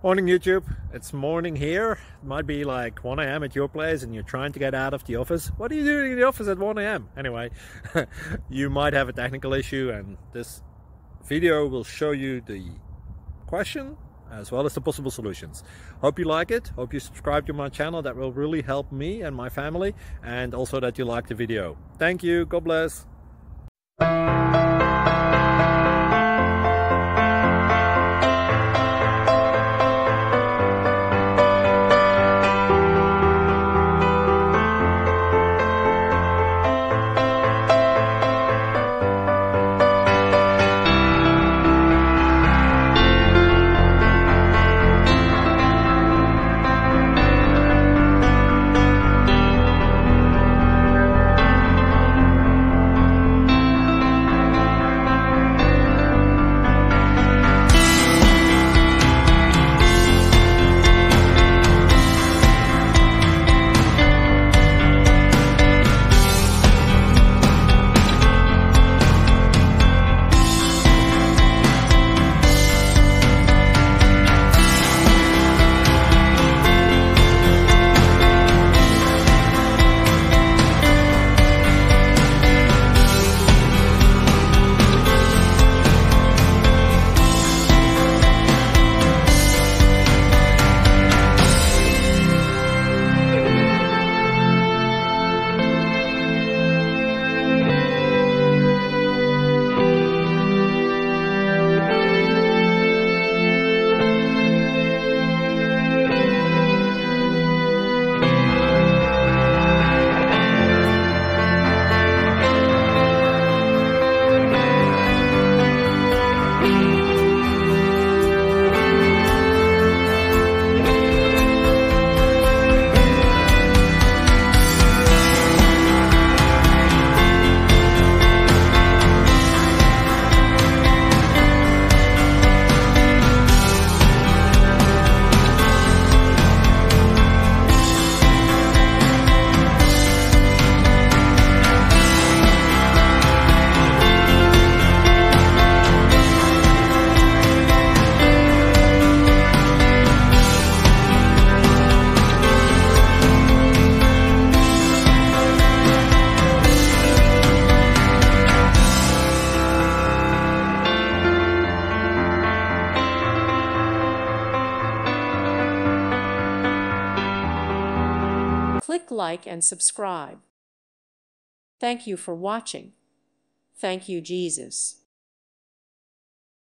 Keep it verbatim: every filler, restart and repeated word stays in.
Morning YouTube, it's morning here. It might be like one A M at your place and you're trying to get out of the office. What are you doing in the office at one A M? Anyway, you might have a technical issue and this video will show you the question as well as the possible solutions. Hope you like it, hope you subscribe to my channel. That will really help me and my family, and also that you like the video. Thank you, God bless. Click like and subscribe. Thank you for watching. Thank you, Jesus.